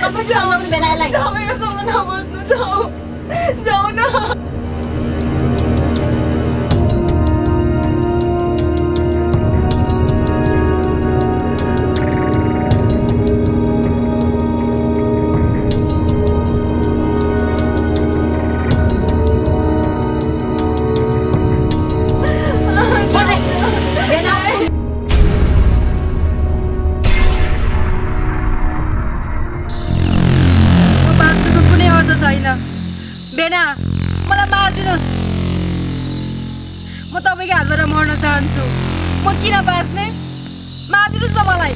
अर्को चलाउनु बेलालाई तपाईँसँग नबस्नु जाऊ जाऊ न बेना मलाई मार्दिनुस् म तपाईको हातबाट मर्न चाहन्छु म किन बाँच्ने मार्दिनुस् न मलाई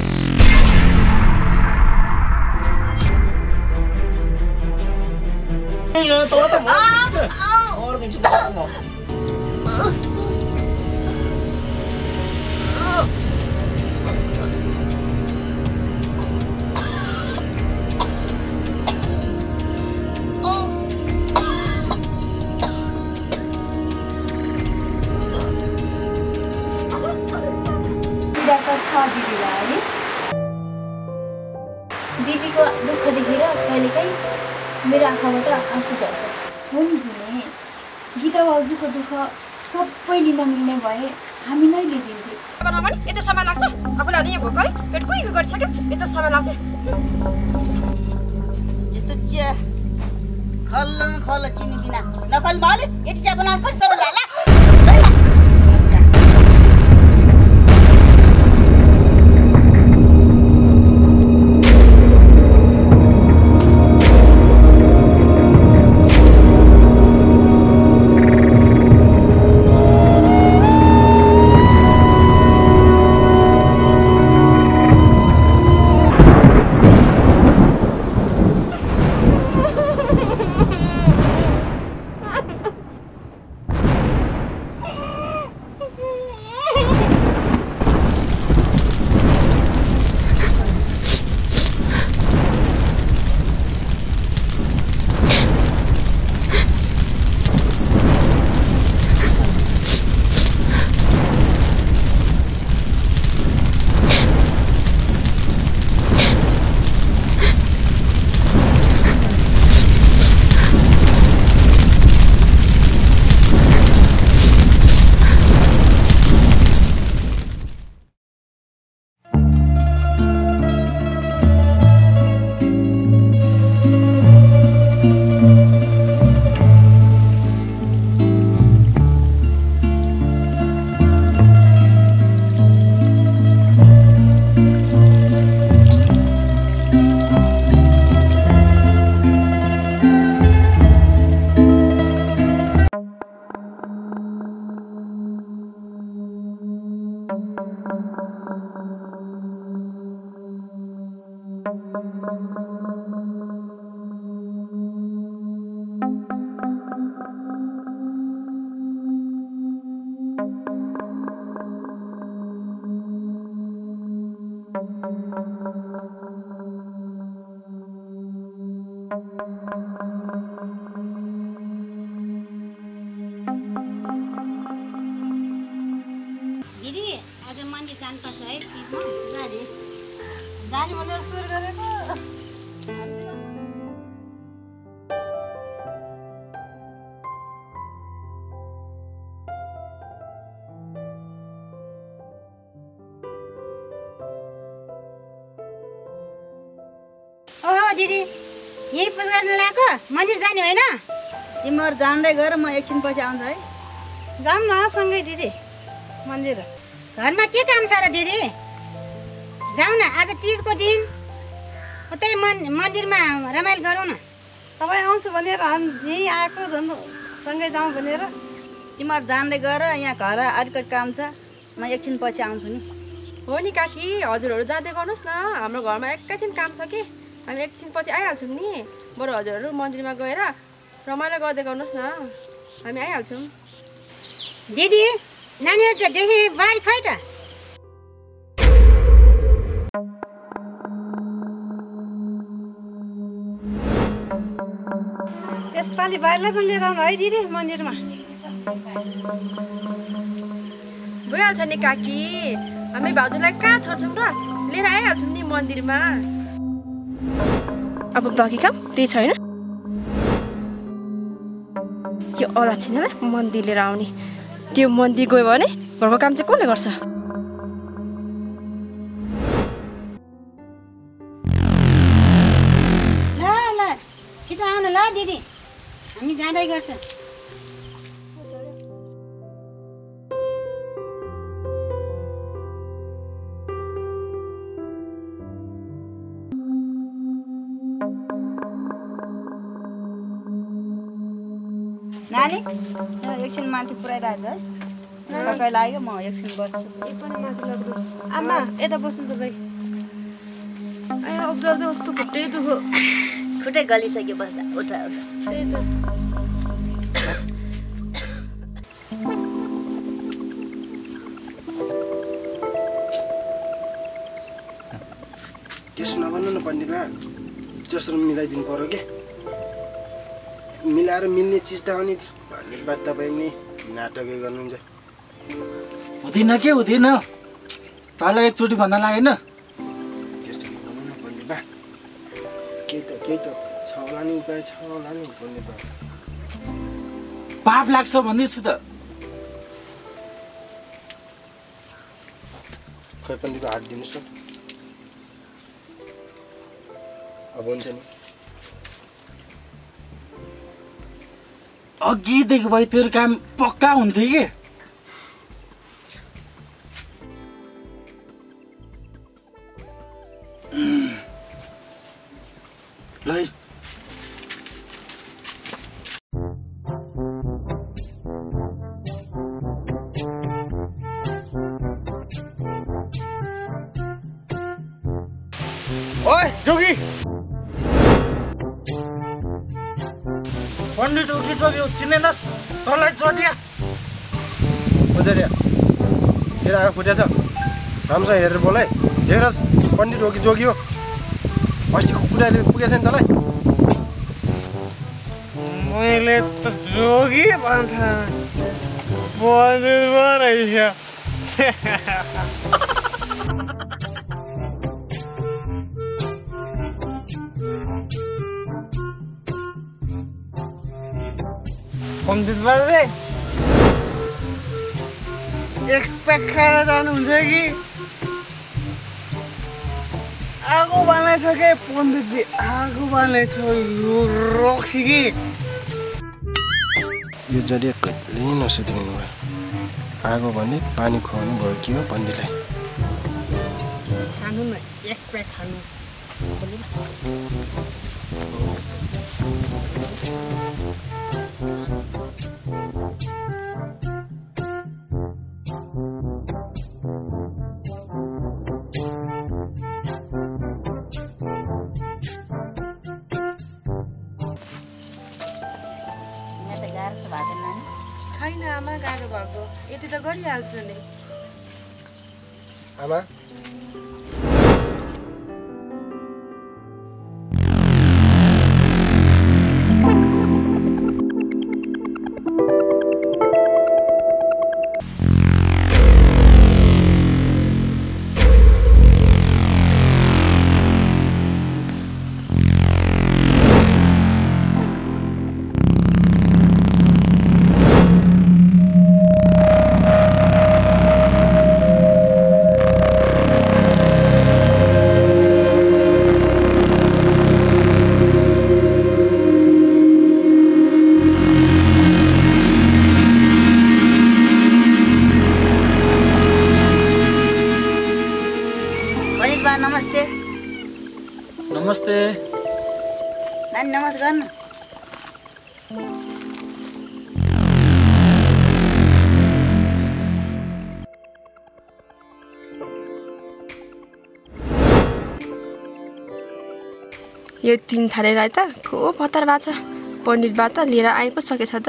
दिदीको दुःख देखेर कहिलेकाहीँ मेरो आँखाबाट आँसु झर्छ हुन्जुने गीता बाजुको दुःख सबै लिन मिल्ने भए हामी नै लिदिन्थ्यौँ बनाउनु यति समय लाग्छ आफूलाई नि भोकै पेट कुइको गरिसक्यो यति समय लाग्छ यस्तो चिया खल्ल खल्ल चिनी बिना नखल माले यति चिया बनाउनु पनि सबै जाला दिदी आज मन्दिर जानुपर्छ है तीजमा गाडी गाडी मजा सुरु गरेको ओहो दिदी यही पूजा गर्न लगाएको मन्दिर जाने होइन तिमीहरू जाँदै गएर म एकछिन पछि आउँछु है जाऊँ न सँगै दिदी मन्दिर घरमा के काम छ र दिदी जाउँ न आज तीजको दिन उतै मन्दिरमा रमाइलो गरौँ न तपाईँ आउँछु भनेर यहीँ आएको झन् सँगै जाउँ भनेर तिमीहरू जाँदै गएर यहाँ घर अलिकति काम छ म एकछिन पछि आउँछु नि हो नि काकी हजुरहरू जाँदै गर्नुहोस् न हाम्रो घरमा एकैछिन काम छ कि हामी एकछिन पछि आइहाल्छौँ नि बरु हजुरहरू मन्दिरमा गएर रमाइलो गर्दै गर्नुहोस् न हामी आइहाल्छौँ दिदी नानीहरू त देखेँ बारी खै त यसपालि बाहिरलाई पनि लिएर आउनु है दिदी मन्दिरमा भइहाल्छ नि काकी हामी भाउजूलाई कहाँ छोड्छौँ र लिएर आइहाल्छौँ नि मन्दिरमा अब बाँकी काम त्यही छैन। यो अलक्षिणीलाई मन्दिर लिएर आउने। त्यो मन्दिर गयो भने घरको काम चाहिँ कसले गर्छ? ल ल छिटो आउनु ल दिदी, हामी जाँदै गर्छ। नानी एकछिन माथि पुऱ्याइरहेको है, कहीँ लाग्यो म एकछिन बस्छु। आमा यता बस्नु तपाईँ। आया उब्जाउँदै कस्तो खुट्टै दुखो। खुट्टै गलिसक्यो, बस्दा उठा उठा। त्यही त। त्यसो नभन्नु न पण्डितमा, जसरी मिलाइदिनु पर्यो के। मिलाएर मिल्ने चिज त हो नि। पण्डितबा तपाईँ नि नाटकै गर्नुहुन्छ। हुँदैन के हुँदैन, पाला एकचोटि भन्न लागेन। त्यस्तो भन्नु न पण्डितबा, केही त छ होला नि, उपाय छ होला नि पण्डितबा। पाप लाग्छ भन्दैछु त। खै पण्डितबा हात दिनुहोस् न। अब हुन्छ नि। अघिदेखि भयो तेरो काम पक्का हुन्थ्यो कि। ल ओए जोगी, पण्डित उठिसक्यो, चिनेनस्? तँलाई चोटिया बजारिया हेर आएको फुटेछ। राम्रोसँग हेरेर बोल है। हेरस् पण्डित हो कि जोगी हो? अस्तिको कुराले पुगेछ नि तँलाई? मैले त जोगी भन्छ, पण्डित पो रहेछ। पण्डित बाबुले एक प्याक खाएर जानुहुन्छ कि? आगो बाल्दैछ पण्डितजी, आगो बाल्दैछ। यो रक्सी कि यो जडिया कहिल्यै नसुध्रिनु भयो। आगो भने पानी खुवाउनु भयो कि हो पण्डितलाई? खानु न, एक प्याक खानु। छैन आमा, गाह्रो भएको यति त गरिहाल्छ नि। आमा नमस्ते। नमस्ते। नानी नमस्ते गर्नु। यो 3 थालेलाई त खुब हतार भएको छ। पण्डितबा त लिएर आइ पो सकेछ त।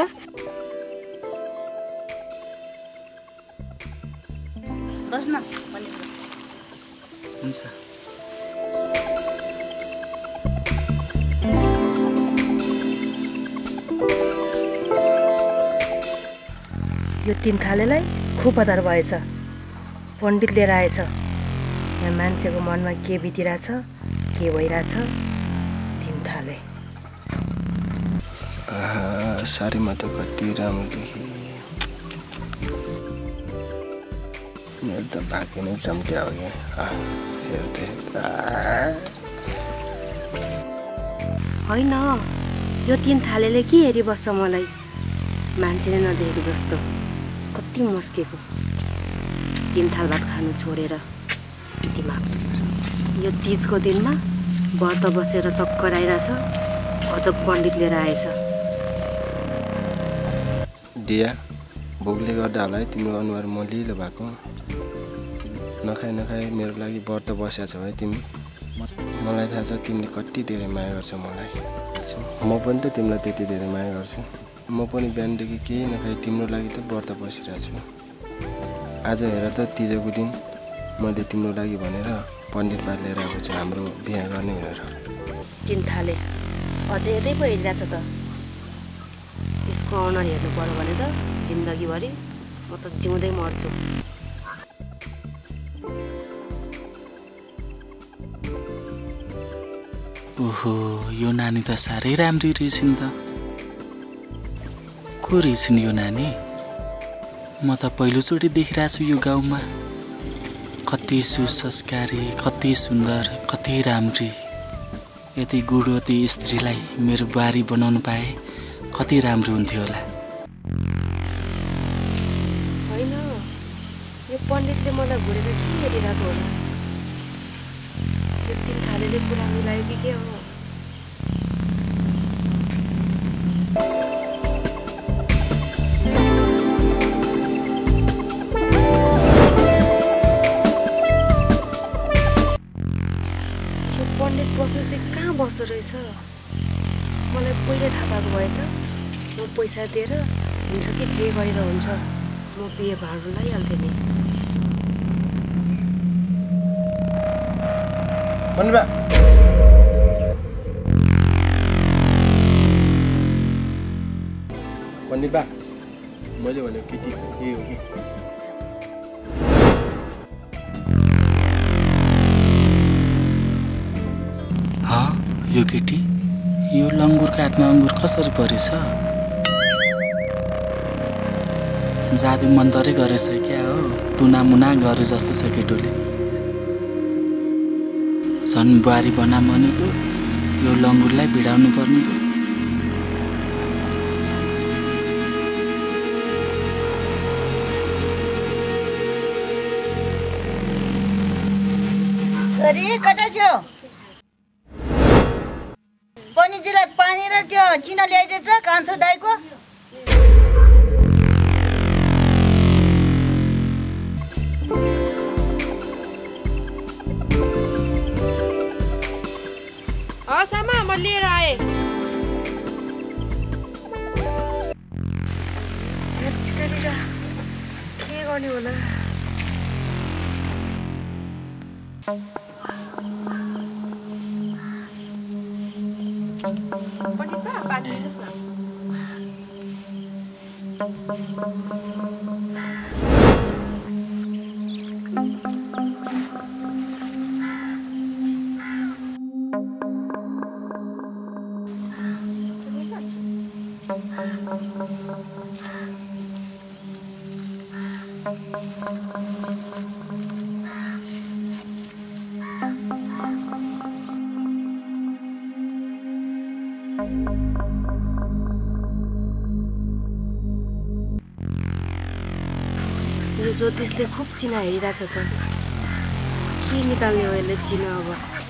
बस्न हुन्छ। यो 3 थालेलाई खुब हतार भएछ। पण्डित लिएर आएछ। यहाँ मान्छेको मनमा के बितिरहेछ, के भइरहेछ, 3 सारीमा त कति राम्रो देखेँ। मेरो त भाग्य नै चम्क्या हो क्या। होइन यो 3 थालेले के हेरिबस्छ मलाई, मान्छे नै नदेखेको जस्तो। कति मस्केको 3 थाल भात खानु छोडेर दिमाग। यो तीजको दिनमा व्रत बसेर चक्कर आइरहेछ, अझ पण्डित लिएर आएछ। दिया भोकले गर्दा होला है तिम्रो अनुहार मलिलो भएको। नखाइ मेरो लागि व्रत बसेको छौ है तिमी। मलाई थाहा छ तिमीले कति धेरै माया गर्छौ मलाई। म पनि त तिमीलाई त्यति धेरै माया गर्छु। म पनि बिहानदेखि केही नखाइ तिम्रो लागि त व्रत बसिरहेको छु। आज हेर त तीजको दिन मैले तिम्रो लागि भनेर पण्डित बाल लिएर आएको छु हाम्रो बिहा गर्ने भनेर। 3 थाले अझै यतै पो हेरिरहेछ त। यसको अनुहार हेर्नु पर्यो भने त जिन्दगीभरि म त जिउँदै मर्छु। ओहो यो नानी त साह्रै राम्री रहेछन् त। को रहेछन् यो नानी? म त पहिलोचोटि देखिरहेको छु यो गाउँमा। कति सुसंस्कारी, कति सुन्दर, कति राम्री। यति गुणवती स्त्रीलाई मेरो बुहारी बनाउनु पाए कति राम्रो हुन्थ्यो होला। होइन यो पण्डितले मलाई घुरेर के हेरिरहेको होला। यो 3 थालेले कुरा मिलायो कि के हो? यो पण्डित बस्नु चाहिँ कहाँ बस्दो रहेछ? मलाई पहिले थाहा पाएको भए त म पैसा दिएर हुन्छ कि जे गरेर हुन्छ म बिहे भाँडो लगाइहाल्थेँ नि। पण्डित बा मैले भनेको केटी यही हो कि? यो केटी यो लङ्गुरको हातमा अङ्गुर कसरी परेछ? जादु मन्तरै गरेछ क्या हो? तुनामुना गरे जस्तो छ केटोले। झन् बुहारी बना भनेको यो लङ्गुरलाई भिडाउनु पर्ने पो। छोरी कता छौ? पनिजीलाई पानी र त्यो चिना ल्याइदिएर त कान्छो दाइको। सामा म लिएर आएँ। के गर्ने होला? पण्डित बा पानी दिनुहोस् न। यो ज्योतिषले खुब चिना हेरिरहेछ त। के निकाल्ने हो यसले चिना अब?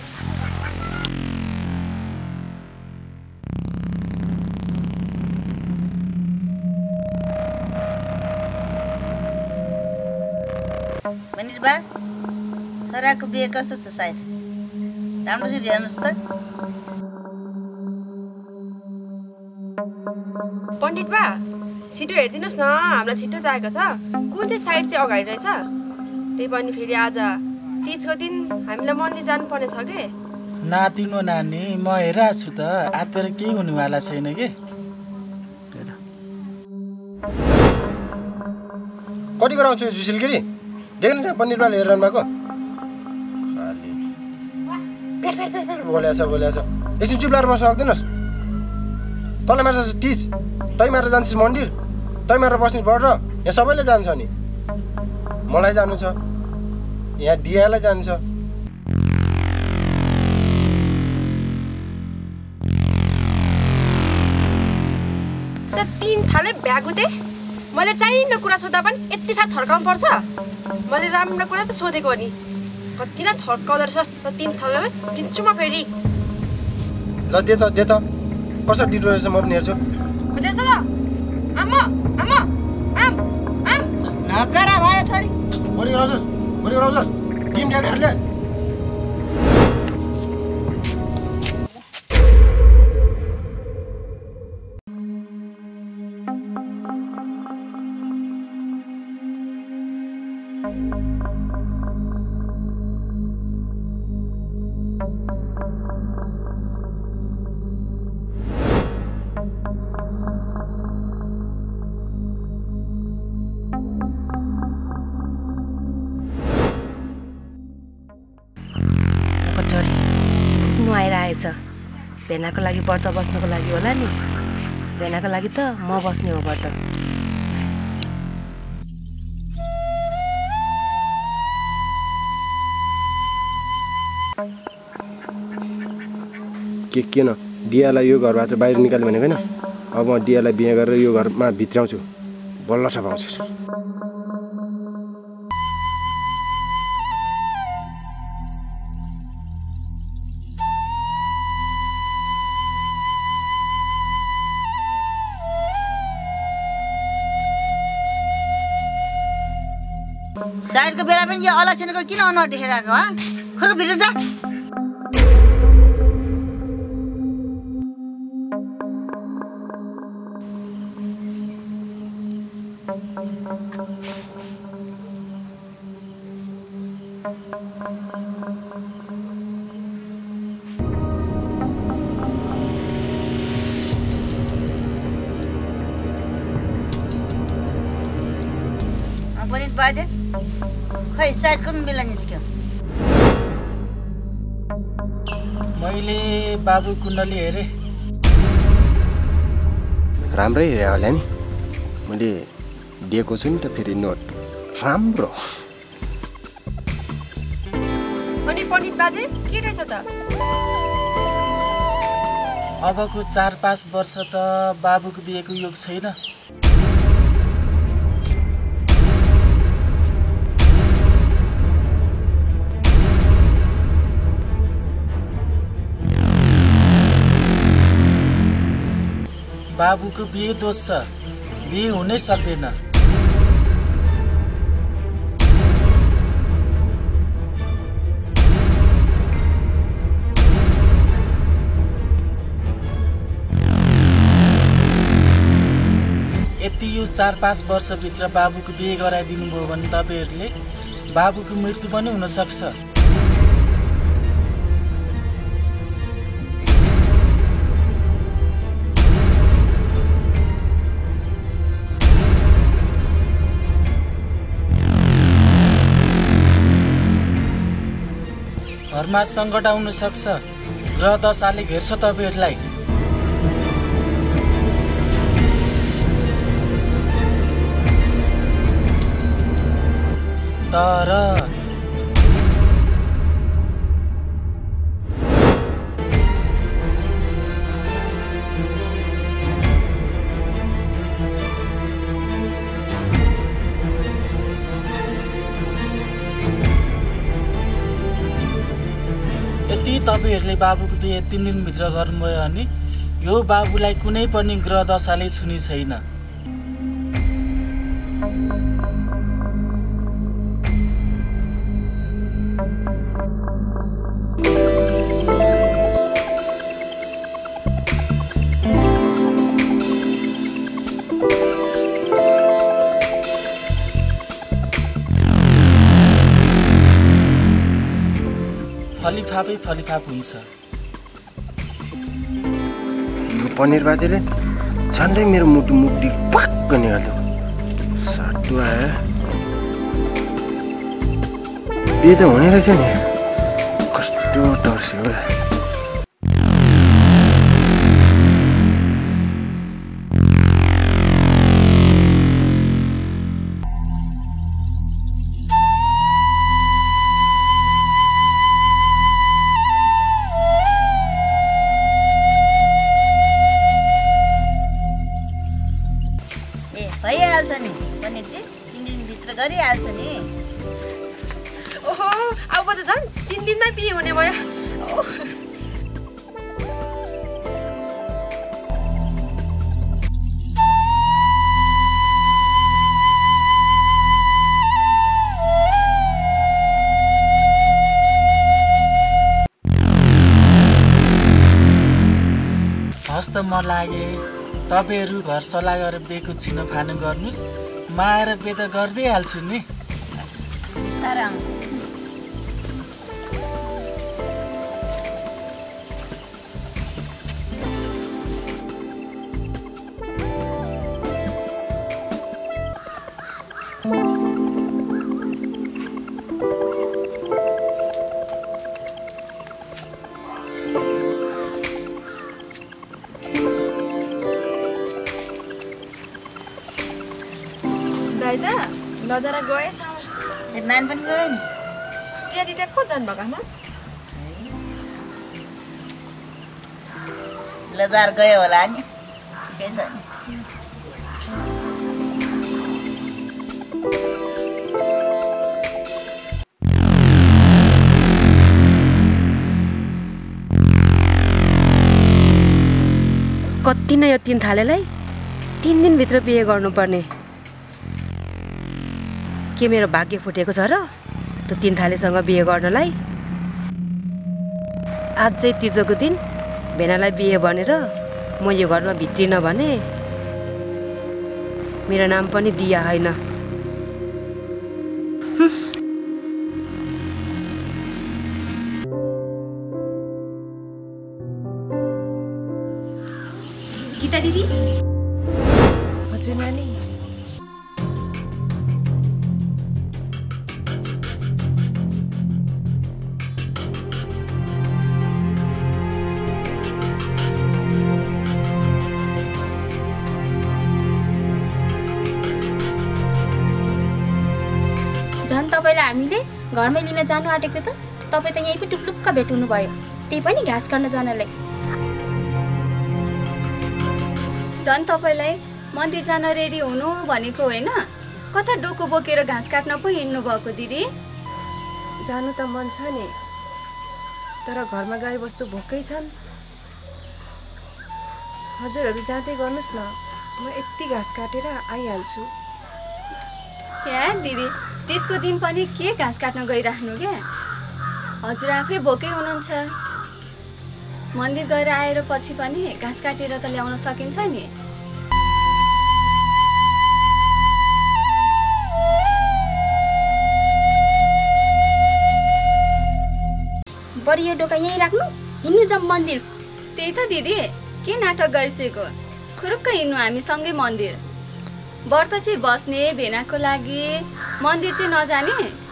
मनिष बा छोराको बिहे कस्तो छ? सायद राम्रोसित हेर्नुहोस् त। पण्डित बा छिटो हेरिदिनुहोस् न, हामीलाई छिटो चाहिएको छ। कुन चाहिँ साइड चाहिँ अगाडि रहेछ? त्यही पनि फेरि आज तीजको दिन हामीलाई मन्दिर जानुपर्ने छ कि? नातिनो नानी म हेरिरहेको छु त। आत्तिर केही हुनेवाला छैन कि। कति गराउँछु यो जुसिलगिरी देख्नु छ पण्डित बाले हेरिरहनु भएको। खालि बोलेछ एकछिन चुप लाएर बस्न सक्दैनस्? तँलाई मात्र टिच तै मात्र जान्छस् मन्दिर तै मात्र बस्ने पढ यहाँ सबैले जान्छ नि मलाई जानु छ यहाँ दियालाई जान्छ त 3 थाले भ्यागुते मैले चाहिने कुरा सोध्दा पनि यति साह्रो थर्काउनु पर्छ मैले राम्रो कुरा त सोधेको नि कतिलाई थर्काउँदो रहेछ त 3 थालेलाई दिन्छु म फेरि ल दे त कसरी दिँदो रहेछ म पनि हेर्छु खोजेछ त आमा आमा आम आम नकरा भयो छोरी मरि गराउँछस् टिम ल्याउनेहरूले आइरहेछ भेनाको लागि व्रत बस्नुको लागि होला नि भेनाको लागि त म बस्ने हो व्रत किन दियालाई यो घरबाट बाहिर निकाल्यो भनेको होइन अब म दियालाई बिहे गरेर यो घरमा भित्राउँछु बल्ल छपाउँछु साइडको बेला पनि यो अलक्षणको किन अनुहार देखेर आएको खरु भित्र जा पनि बाजे खै साइडको पनि बेला निस्क्यो मैले बाबु कुण्डली हेरे राम्रै हेरे होला नि मैले दिएको छु नि त फेरि नोट राम्रो अनि पण्डित बाजे के रहेछ त अबको 4-5 वर्ष त बाबुको बिहेको योग छैन बाबुको बिहे दोष छ बिहे हुनै सक्दैन यति यो 4-5 वर्षभित्र बाबुको बिहे गराइदिनु भयो भने तपाईहरुले बाबुको मृत्यु पनि हुन सक्छ घरमा सङ्कट आउन सक्छ ग्रह दशाले घेर्छ तपाईहरुलाई तर यदि तपाईहरुले बाबुको बिहे 3 दिनभित्र गर्नुभयो भने यो बाबुलाई कुनै पनि ग्रह दशाले छुने छैन फलिफाप हुन्छ यो पनिर बाजेले झन्डै मेरो मुटु पक्क निकाल्यो साटु आयो बिहे त हुने रहेछ नि कस्तो टर्स्यो होला गरिहाल्छु नि। ओहो अब त झन् 3 दिनमै बिहे हुने भयो। हस् त म लागे तपाईँहरू घर सल्लाह गरेर बिहेको छिनोफानो गर्नुहोस्, म आएर बिहे त गर्दै हाल्छु नि। दाइ त लजरा गएछ। नानी पनि गयो नि। त्यहाँ दिदी को जानु भएको आमा? लजार गयो होला नि। के छ नि? कति नै यो 3 थालेलाई 3 दिनभित्र बिहे गर्नुपर्ने। के मेरो भाग्य फुटेको छ र त्यो 3 थालेसँग बिहे गर्नलाई? आज चाहिँ तिजोको दिन भेनालाई बिहे भनेर म यो घरमा भित्रिन भने मेरो नाम पनि दिया होइन। गीता दिदी। हजुर नानी। झन् तपाईँलाई हामीले घरमै लिन जानु आँटेको त तपाईँ त यहीँ पनि टुप्लुक्क भेट्नु भयो, त्यही पनि घाँस काट्न जानलाई। झन् तपाईँलाई मन्दिर जान रेडी हुनु भनेको होइन, कता डोको बोकेर घाँस काट्न पो हिँड्नु भएको दिदी? जानु त मन छ नि, तर घरमा गाई बस्तु भोकै छन्। हजुरहरू जाँदै गर्नुहोस् न, म यति घाँस काटेर आइहाल्छु। या दिदी त्यसको दिन पनि के घाँस काट्न गइराख्नु क्या? हजुर आफै भोकै हुनुहुन्छ, मन्दिर गएर आएर पछि पनि घाँस काटेर त ल्याउन सकिन्छ नि। बढी यो डोका यहीँ राख्नु, हिँड्नु जाऊँ मन्दिर। त्यही त दिदी, के नाटक गरिसकेको? खुरुक्क हिँड्नु हामी सँगै मन्दिर। व्रत चाहिँ बस्ने भेनाको लागि, मन्दिर चाहिँ नजाने।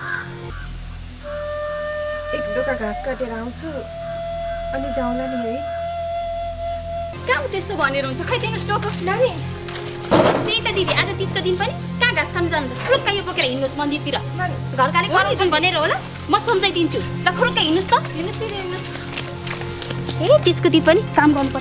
एक डोका घाँस काटेर आउँछु अनि जाउँला नि है। काम त्यस्तो भनेर हुन्छ? खै दिनुहोस् डोको नानी। त्यही त दिदी, आज तिजको दिन पनि कहाँ घाँस खानु जानुहुन्छ? खुरुक्क यो बोकेर हिँड्नुहोस् मन्दिरतिर। घरकाले गर्नुहुन्छ भनेर होला, म सम्झाइदिन्छु। ल खुरुक्क हिँड्नुहोस् त। हिँड्नुहोस् दिदी हिँड्नुहोस्। ए तिजको दिन पनि काम गर्नुपर्छ।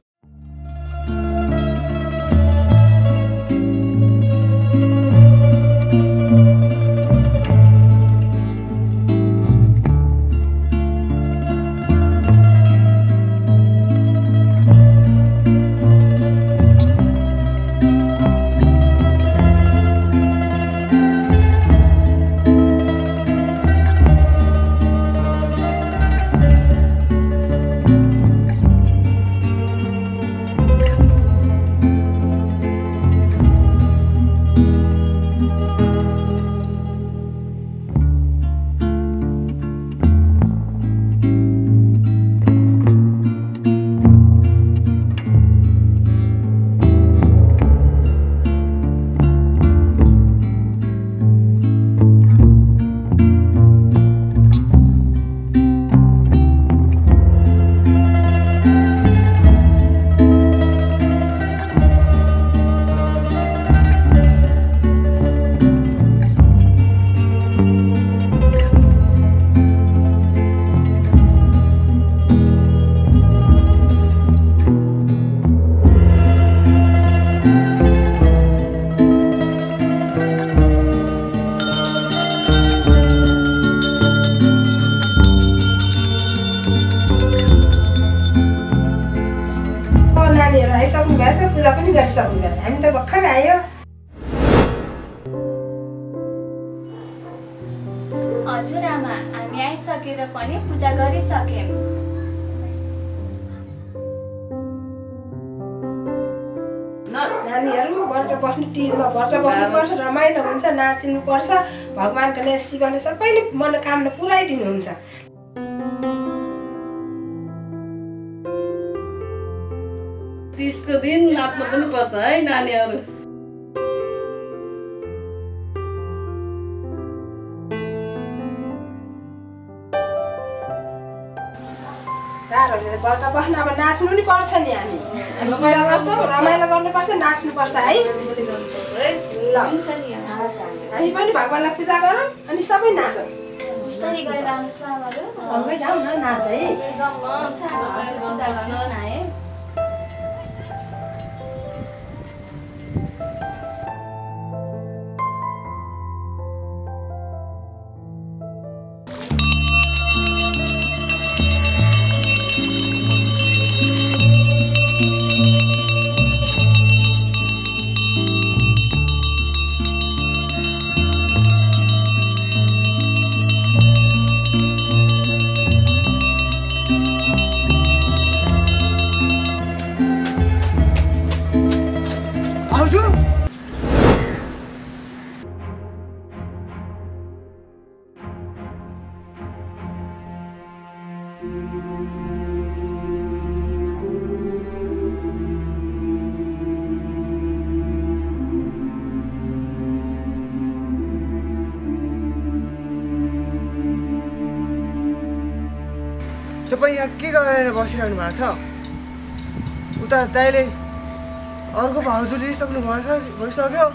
नानीहरू आइसक्नु भएको छ, पूजा पनि गरिसक्नु भएको छ। हामी त भर्खर आयो। हजुर आमा, हामी आइसकेर पनि पूजा गरिसक्यौँ। नानीहरू व्रत बस्नु, तीजमा व्रत बस्नुपर्छ, रमाइलो हुन्छ, नाचिनुपर्छ। भगवान्को ने शिवले सबैले मनोकामना पुराइदिनुहुन्छ। तीजको दिन नाच्नु पनि पर्छ है नानीहरू। व्रत बस्नु अब नाच्नु नि पर्छ नि। हामी पूजा गर्छौँ, रमाइलो गर्नुपर्छ, नाच्नुपर्छ है। ल हामी पनि भगवान्लाई पूजा गरौँ अनि सबै नाचौँ। सँगै जाउँ न नाच्दै। तपाईँ यहाँ के गरेर बसिरहनु भएको छ? उता दाइले अर्को भाउजू लिइसक्नु भइसक्यो।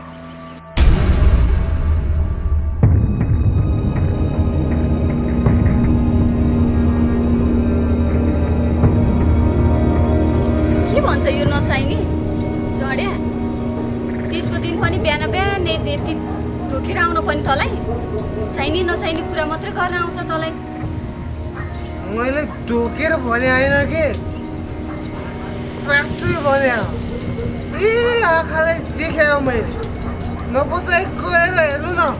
के भन्छ यो नचाहिने झड्या? त्यसको दिन पनि बिहान बिहानै यति धोकेर आउनु पनि तँलाई? चाहिने नचाहिने कुरा मात्रै गर्न आउँछ तँलाई? मैले धोकेर भने होइन कि, साँच्चै भने। आँखाले देखायो मैले, नपत्ता गएर हेर्नु न।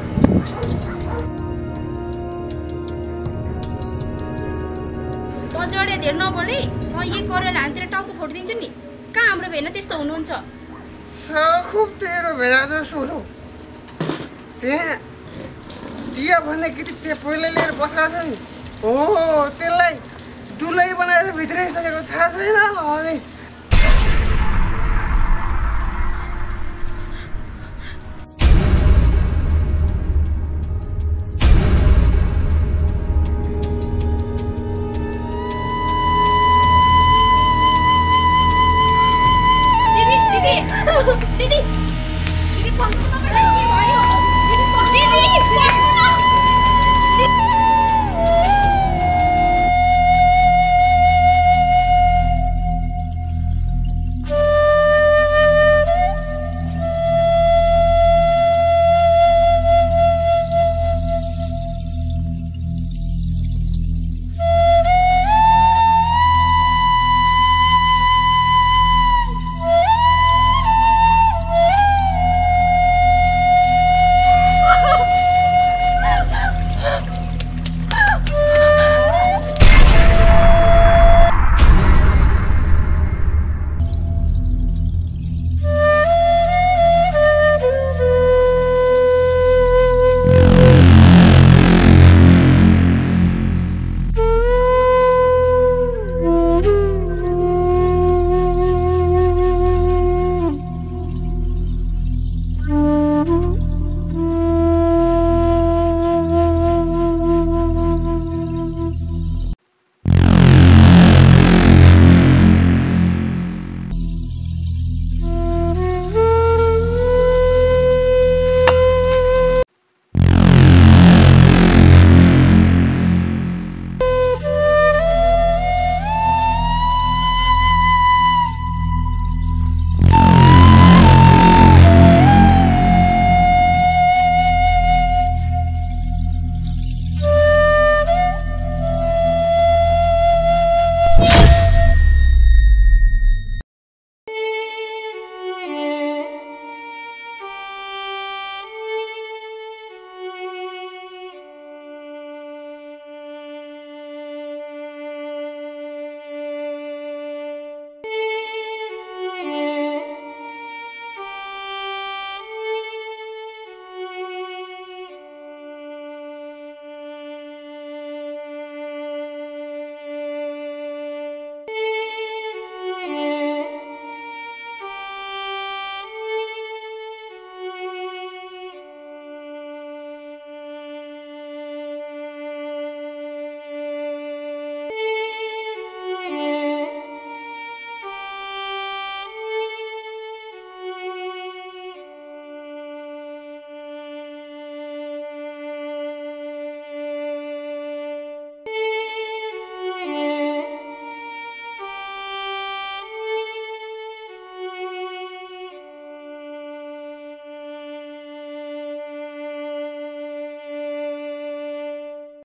त जडे धेर नबोली, म यही करेर हानतिर टाउको फोडिदिन्छु नि। कहाँ हाम्रो भेना त्यस्तो हुनुहुन्छ? खुब तेरो भेना जस्तो हो। त्यहाँ दिया भन्ने केटी त्यो पहिल्यै लिएर बसाएको छ नि। हो, त्यसलाई दुलै बनाएर भित्राइसकेको थाहा छैन। अनि दिदी दिदी दिदी दिदी भन्नु तपाईलाई